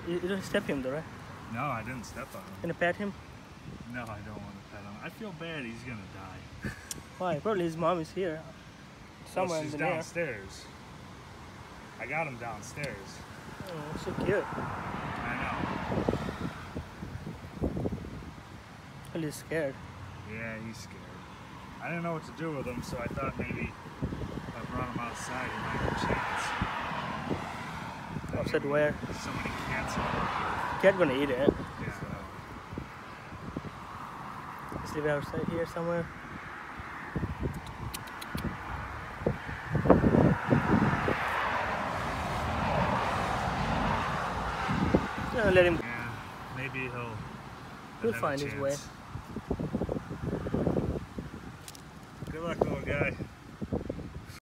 You don't step him though, right? No, I didn't step on him. Gonna pet him? No, I don't want to pet him. I feel bad he's gonna die. Why? Probably his mom is here. Somewhere she's in the downstairs. I got him downstairs. Oh, so cute. I know. Well, he's scared. Yeah, he's scared. I didn't know what to do with him, so I thought maybe if I brought him outside, he might have a chance. Outside where? So many cats over here. Cat gonna eat it. Yeah. Let's leave it outside here somewhere. Let him. Yeah, maybe he'll He'll find his way.